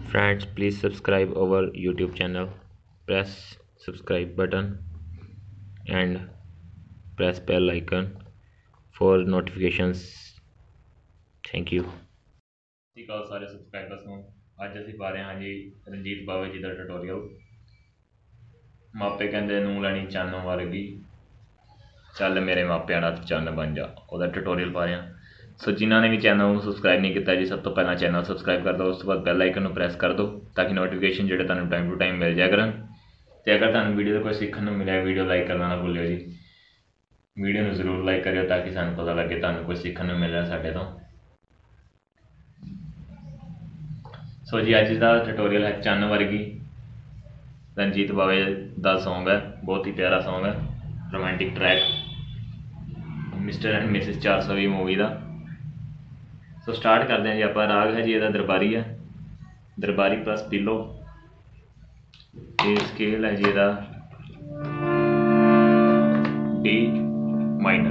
Friends, please subscribe our YouTube channel. Press subscribe button and press bell icon for notifications. Thank you. ਸਤਿ ਸ਼੍ਰੀ ਅਕਾਲ ਸਾਰੇ subscribers ਨੂੰ। ਅੱਜ ਅਸੀਂ ਪਾ ਰਹੇ ਹਾਂ ਜੀ ਰਣਜੀਤ ਬਾਵੇ ਜੀ ਦਾ ਟਿਊਟੋਰੀਅਲ। ਮਾਪੇ ਕਹਿੰਦੇ ਨੂੰ ਲੈਣੀ ਚੰਨ ਵਰਗੀ, ਚੱਲ ਮੇਰੇ ਮਾਪਿਆਂ ਦਾ ਚੰਨ ਬਣ ਜਾ, ਉਹਦਾ ਟਿਊਟੋਰੀਅਲ ਪਾ ਰਹੇ ਹਾਂ। ਸੋ ਜਿਨ੍ਹਾਂ ਨੇ ਵੀ ਚੈਨਲ ਨੂੰ ਸਬਸਕ੍ਰਾਈਬ ਨਹੀਂ ਕੀਤਾ ਜੀ, ਸਭ ਤੋਂ ਪਹਿਲਾਂ ਚੈਨਲ ਸਬਸਕ੍ਰਾਈਬ ਕਰ ਦਿਓ, ਉਸ ਤੋਂ ਬਾਅਦ ਬੈਲ ਆਈਕਨ ਨੂੰ ਪ੍ਰੈਸ ਕਰ ਦਿਓ ਤਾਂ ਕਿ ਨੋਟੀਫਿਕੇਸ਼ਨ ਜਿਹੜੇ ਤੁਹਾਨੂੰ ਟਾਈਮ ਟੂ ਟਾਈਮ ਮਿਲ ਜਾਇਆ ਕਰਨ। ਅਤੇ ਅਗਰ ਤੁਹਾਨੂੰ ਵੀਡੀਓ ਤੋਂ ਕੁਝ ਸਿੱਖਣ ਨੂੰ ਮਿਲਿਆ, ਵੀਡੀਓ ਲਾਈਕ ਕਰਨਾ ਨਾ ਭੁੱਲਿਓ ਜੀ। ਵੀਡੀਓ ਨੂੰ ਜ਼ਰੂਰ ਲਾਈਕ ਕਰਿਓ ਤਾਂ ਕਿ ਸਾਨੂੰ ਪਤਾ ਲੱਗੇ ਤੁਹਾਨੂੰ ਕੁਝ ਸਿੱਖਣ ਨੂੰ ਮਿਲ ਰਿਹਾ ਸਾਡੇ ਤੋਂ। ਸੋ ਜੀ ਅੱਜ ਦਾ ਟਿਊਟੋਰੀਅਲ ਹੈ ਚੰਨ ਵਰਗੀ। ਰਣਜੀਤ ਬਾਵੇ ਦਾ ਸੌਂਗ ਹੈ, ਬਹੁਤ ਹੀ ਪਿਆਰਾ ਸੌਂਗ ਹੈ, romantic track, mister and missus 420 movie का। सो स्टार्ट करते हैं जी। आप राग है जी ਇਹਦਾ ਦਰਬਾਰੀ है, दरबारी प्लस पीलो। स्केल है जी ਇਹਦਾ डी माइनर।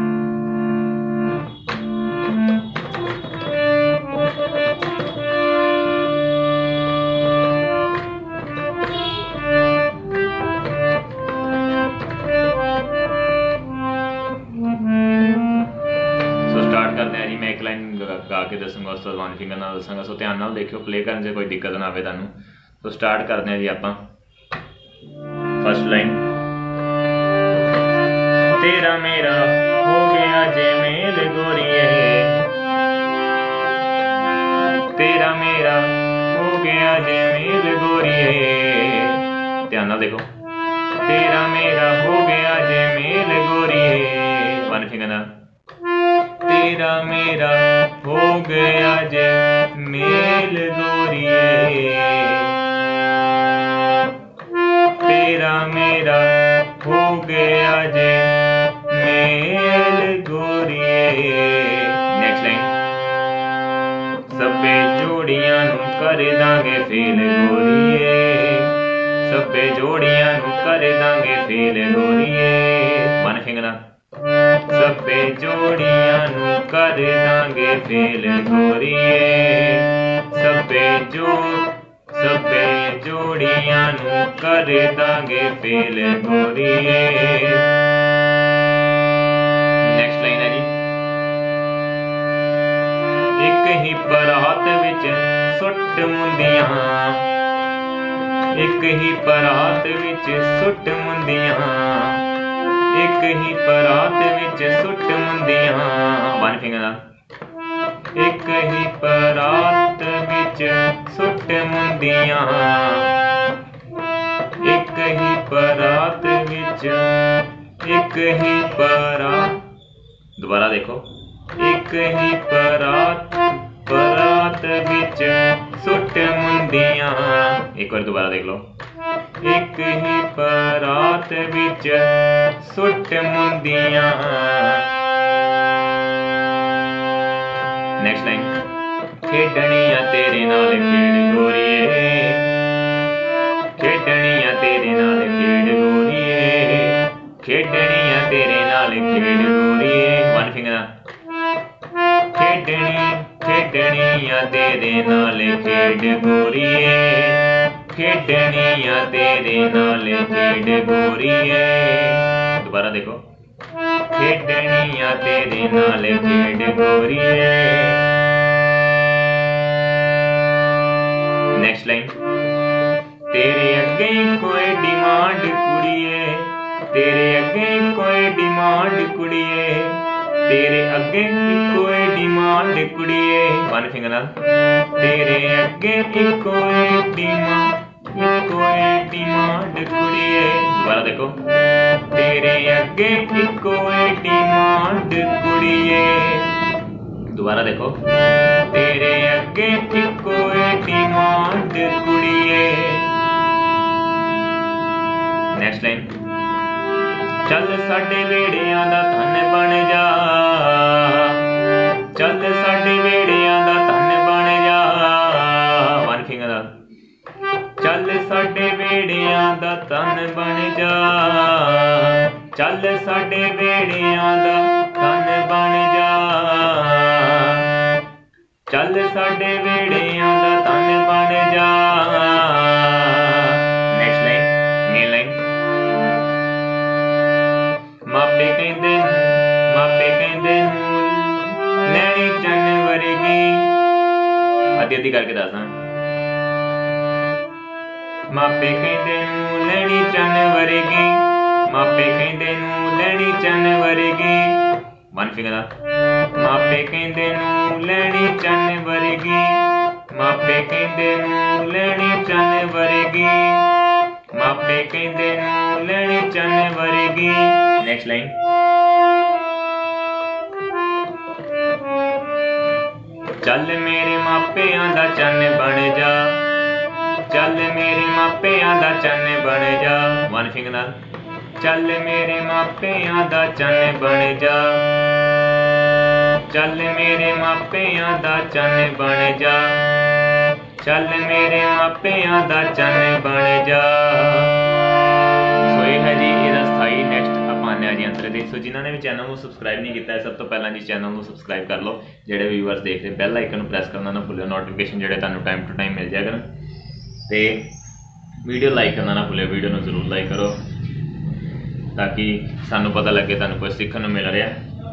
मैं एक लाइन गा के दसूँगा, उस वन फिंगर नाल दसांगा। सो ध्यान नाल देखियो, प्ले करने से कोई दिक्कत ना आए तुहानूं। तो स्टार्ट करते हैं जी आपां। फर्स्ट लाइन, तेरा मेरा हो गया जे मेल गोरिए, तेरा मेरा हो गया जे मेल गोरिए। ध्यान नाल देखो, तेरा मेरा हो गया जे मेल गोरिए, वन फिंगर नाल। तेरा मेरा हो गया जे मेल गोरिए, तेरा मेरा हो गया जे मेल गोरिए। नेक्स्ट लाइन, सब्बे जोड़ियां नू कर दांगे फेल गोरिए, सब्बे जोड़ियां नू कर दांगे फेल गोरिए, वन फिंगर नाल। सब्बे जोड़ियां नू कर दांगे फेल गोरिए, सब्बे जोड़ियां नू कर दांगे फेल गोरिए। नेक्स्ट लाइन है जी, एक ही परात विच सुट मुंदियां, एक ही परात विच सुट मुंदियां, एक ही परात विच सुट मुंदियां, वन फिंगर नाल। एक ही परात विच सुट मुंदियां, एक ही परात विच, एक ही परात, दोबारा देखो, एक ही परात विच सुट मुंदियां। एक बार दोबारा देख लो, एक ही परात विच सुट मुंदियां। नेक्स्ट लाइन, खेडनिया तेरे नाल खेड गोरिए, खेडनिया तेरे नाल खेड गोरिए, खेडनिया तेरे नाल खेड गोरिए, वन फिंगर। खेडनिया तेरे नाल खेड गोरिए, खेडनिया तेरे नाल खेड गोरिए। दोबारा देखो, खेडनिया तेरे नाल खेड गोरिए। नेक्स्ट लाइन, तेरे अगे कोई डिमांड कुड़िए, तेरे अगे कोई डिमांड कुड़िए, तेरे अगे कोई डिमांड कुड़िए, वन फिंगर नाल। तेरे अगे कोई डिमांड कुड़िए, दोबारा देखो, तेरे अगे कोई डिमांड कुड़िए, दोबारा देखो, तेरे अगे कोई डिमांड कुड़िए। नेक्स्ट लाइन, चल साडे वेड़ियां दा धन बन जा, चल साडे वेड़ियां दा धन बन जा, वन फिंगर नाल। चल साडे वेड़ियां दा धन बन जा, चल साडे वेड़ियां दा धन बन जा, चल साडे वेड़ियां दा धन बन जा। अद्धी अद्धी करके दसदा। मापे कहंदे नूं लैणी चन्न वर्गी, मापे कहंदे नूं लैणी चन्न वर्गी, वन फिंगर दा। मापे कहंदे नूं लैणी चन्न वर्गी, मापे कहंदे नूं लैणी चन्न वर्गी, मापे कहंदे नूं लैणी चन्न वर्गी। Next line. चल मेरे मापियां दा चन्न बन जा, चल मेरे मापियां दा चन्न बन जा, वन फिंगर नाल। चल मेरे मापियां दा चन्न बन जा, चल मेरे मापियां दा चन्न बन जा, चल मेरे मापियां दा चन्न बन जा। सो ये है जी ਇਹਦਾ ਸਥਾਈ। ਨੈਕਸਟ ਆਪਾਂ ਆਨੇ ਆ ਜੀ ਅੰਤਰੇ ਦੇ। ਸੋ ਜਿਨ੍ਹਾਂ ਨੇ ਵੀ ਚੈਨਲ ਨੂੰ ਸਬਸਕ੍ਰਾਈਬ ਨਹੀਂ ਕੀਤਾ ਸਭ ਤੋਂ ਪਹਿਲਾਂ ਜੀ ਚੈਨਲ ਨੂੰ ਸਬਸਕ੍ਰਾਈਬ ਕਰ ਲਓ। ਜਿਹੜੇ ਵੀਵਰਸ ਦੇਖ ਰਹੇ ਬੈਲ ਆਈਕਨ ਨੂੰ ਪ੍ਰੈਸ ਕਰਨਾ ਨਾ ਭੁੱਲਿਓ, ਨੋਟੀਫਿਕੇਸ਼ਨ ਜਿਹੜੇ ਤੁਹਾਨੂੰ ਟਾਈਮ ਟੂ ਟਾਈਮ ਮਿਲ ਜਾਇਆ ਕਰਨ। ਤੇ ਵੀਡੀਓ ਲਾਈਕ ਕਰਨਾ ਨਾ ਭੁੱਲਿਓ, ਵੀਡੀਓ ਨੂੰ ਜ਼ਰੂਰ ਲਾਈਕ ਕਰੋ ਤਾਂ ਕਿ ਸਾਨੂੰ ਪਤਾ ਲੱਗੇ ਤੁਹਾਨੂੰ ਕੁਝ ਸਿੱਖਣ ਨੂੰ ਮਿਲ ਰਿਹਾ।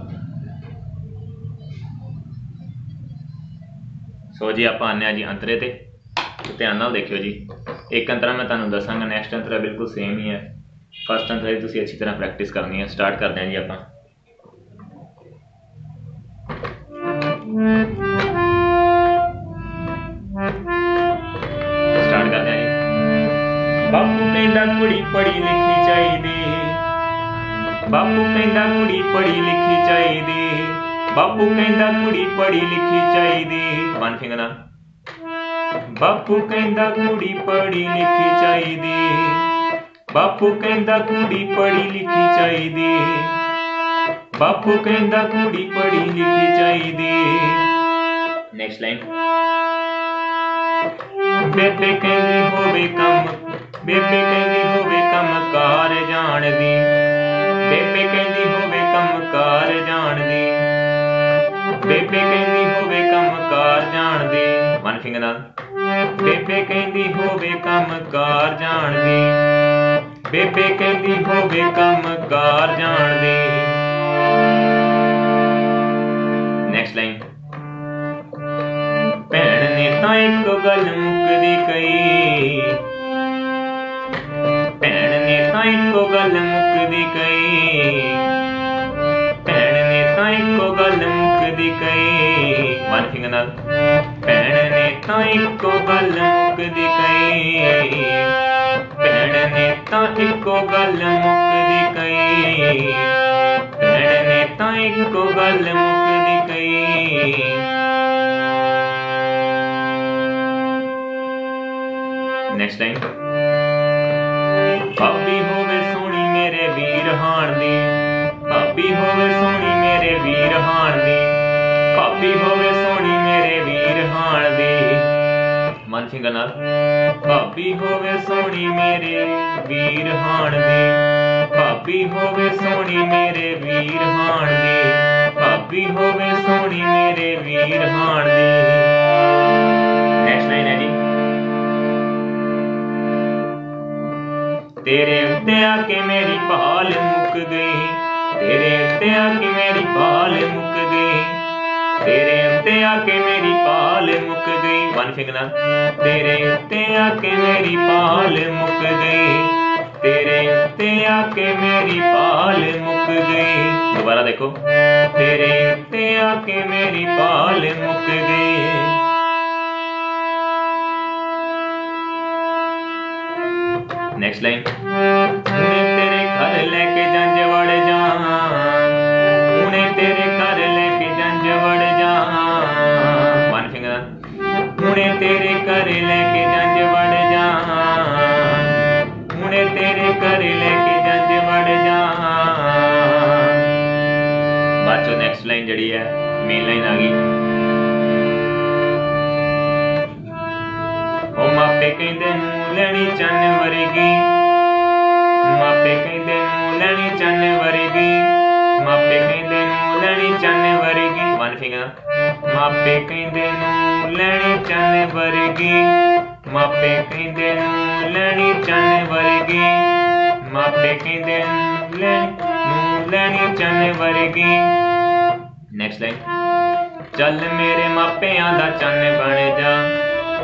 ਸੋ ਜੀ ਆਪਾਂ ਆਨੇ ਆ ਜੀ ਅੰਤਰੇ ਤੇ, ध्यान नाल देखियो जी। एक अंतरा मैं तुहानूं दसांगा, नैक्सट अंतरा बिल्कुल सेम ही है। फस्ट अंतरा की तुसीं अच्छी तरह प्रैक्टिस करनी है। स्टार्ट करते हैं जी आपां। स्टार्ट करते हैं जी। बापू कहंदा कुड़ी पढ़ी लिखी चाहीदी, बापू कहंदा कुड़ी पढ़ी लिखी चाहीदी, बापू कहंदा कुड़ी पढ़ी लिखी चाहीदी, वन फिंगर नाल। बापू कहंदा कुड़ी पढ़ी लिखी चाहीदी, बापू कहंदा कुड़ी पढ़ी लिखी चाहीदी, बापू कहंदा कुड़ी पढ़ी लिखी चाहीदी। Next line. बेबे कहंदी होवे कम, बेबे कहंदी होवे कम कार जाणदी, बेबे कहंदी होवे कम कार जाणदी, बेबे कहंदी होवे कम कार जाणदी, वन फिंगर नाल। बेबे कहंदी होवे कम कार जाणदी, बेबे कहंदी होवे कम कार जाणदी। Next line. भैण ने तां इक गल मुकदी कही, भैण ने तां इक गल मुकदी कही, भैण ने तां इक गल मुकदी कही, वन फिंगर नाल। भैण ने तां इको गल मुकदी कही, भैण ने तां इको गल मुकदी कही, भैण ने तां इको गल मुकदी कही। Next line. भाभी होवे सोहनी मेरे वीर हाण दी, भाभी होवे सोहनी मेरे वीर हाण दी, भाभी होवे सोहनी मेरे वीर हाण दी, वन फिंगर नाल। भाभी होवे सोहनी मेरे वीर हाण दी, भाभी होवे सोहनी मेरे वीर हाण दी, भाभी होवे सोहनी मेरे वीर हाण दी। नेक्स्ट लाइन है जी। तेरे उत्ते आके मेरी भाल मुक गई, तेरे उत्ते आके मेरी भाल मुक गई, तेरे उत्ते आके मेरी पाल मुक गई, वन फिंगर नाल। तेरे उत्ते आके मेरी पाल मुक गई, तेरे उत्ते आके मेरी पाल मुक गई। दोबारा देखो। तेरे उत्ते आके मेरी पाल मुक गई। Next line. उन्हें तेरे घर लेके जंज वड़ जा, उन्हें तेरे घर लेके जंज वड़ जा, वन फिंगर। उन्हें तेरे घर लेके जंज वड़ जा, उन्हें तेरे घर लेके जंज वड़ जा। बाद चो नेक्स्ट लाइन जड़ी है मेन लाइन आ गई। ओ मापे कहंदे नूं लैणी चन्न वरगी, मापे कहंदे नूं लैणी चन्न वरगी, मापे कहंदे नूं लैणी चन्न वरगी, वन फिंगर। मापे कहंदे नूं लैणी चन्न वरगी, मापे कहंदे नूं लैणी चन्न वरगी, मापे कहंदे नूं लैणी चन्न वरगी। Next line. चल मेरे मापियां दा चन्न बन जा,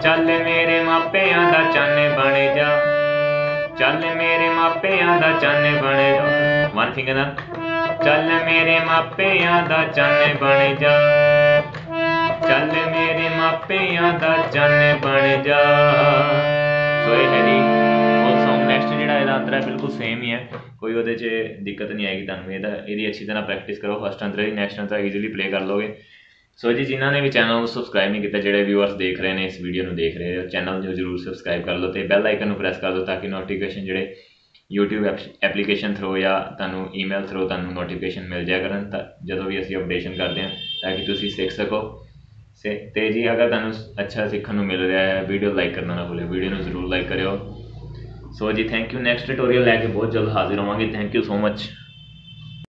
ਚੱਲ ਮੇਰੇ ਮਾਪਿਆਂ ਦਾ ਚੰਨ ਬਣ ਜਾ, ਚੱਲ ਮੇਰੇ ਮਾਪਿਆਂ ਦਾ ਚੰਨ ਬਣ ਜਾ, ਵਨ ਫਿੰਗਰ ਨਾਲ, ਚੱਲ ਮੇਰੇ ਮਾਪਿਆਂ ਦਾ ਚੰਨ ਬਣ ਜਾ, ਚੱਲ ਮੇਰੇ ਮਾਪਿਆਂ ਦਾ ਚੰਨ ਬਣ ਜਾ। ਸੋ ਇਹ ਹੈ ਜੀ ਉਹ ਸੌਂਗ। ਨੈਕਸਟ ਜਿਹੜਾ ਇਹਦਾ ਅੰਤਰਾ ਬਿਲਕੁਲ ਸੇਮ ਹੀ ਹੈ, ਕੋਈ ਉਹਦੇ 'ਚ ਦਿੱਕਤ ਨਹੀਂ ਆਏਗੀ ਤੁਹਾਨੂੰ। ਇਹਦੀ ਅੱਛੀ ਤਰ੍ਹਾਂ ਪ੍ਰੈਕਟਿਸ ਕਰੋ, ਫਸਟ ਅੰਤਰਾ ਦੀ ਨੈਕਸਟ ਅੰਤਰਾ ਈਜ਼ੀਲੀ ਪਲੇ ਕਰ ਲਓਗੇ। ਸੋ ਜੀ ਜਿਨ੍ਹਾਂ ਨੇ ਵੀ ਚੈਨਲ ਨੂੰ ਸਬਸਕ੍ਰਾਈਬ ਨਹੀਂ ਕੀਤਾ, ਜਿਹੜੇ ਵਿਊਅਰਸ ਦੇਖ ਰਹੇ ਨੇ ਇਸ ਵੀਡੀਓ ਨੂੰ ਦੇਖ ਰਹੇ ਹੋ, ਚੈਨਲ ਨੂੰ ਜ਼ਰੂਰ ਸਬਸਕ੍ਰਾਈਬ ਕਰ ਲਓ ਅਤੇ ਬੈਲ ਆਈਕਨ ਨੂੰ ਪ੍ਰੈਸ ਕਰ ਦਿਓ ਤਾਂ ਕਿ ਨੋਟੀਫਿਕੇਸ਼ਨ ਜਿਹੜੇ YouTube ਐਪਲੀਕੇਸ਼ਨ ਥਰੂ ਜਾਂ ਤੁਹਾਨੂੰ ਈਮੇਲ ਥਰੂ ਤੁਹਾਨੂੰ ਨੋਟੀਫਿਕੇਸ਼ਨ ਮਿਲ ਜਾਇਆ ਕਰਨ ਤਾਂ ਜਦੋਂ ਵੀ ਅਸੀਂ ਅਪਡੇਸ਼ਨ ਕਰਦੇ ਹਾਂ, ਤਾਂ ਕਿ ਤੁਸੀਂ ਸਿੱਖ ਸਕੋ। ਅਤੇ ਜੀ ਅਗਰ ਤੁਹਾਨੂੰ ਅੱਛਾ ਸਿੱਖਣ ਨੂੰ ਮਿਲ ਰਿਹਾ ਹੈ, ਵੀਡੀਓ ਲਾਈਕ ਕਰਨਾ ਨਾ ਭੁੱਲਿਓ, ਵੀਡੀਓ ਨੂੰ ਜ਼ਰੂਰ ਲਾਈਕ ਕਰਿਓ। ਸੋ ਜੀ ਥੈਂਕ ਯੂ। ਨੈਕਸਟ ਟਿਊਟੋਰੀਅਲ ਲੈ ਕੇ ਬਹੁਤ ਜਲਦ ਹਾਜ਼ਰ ਹੋਵਾਂਗੇ। Thank you so much.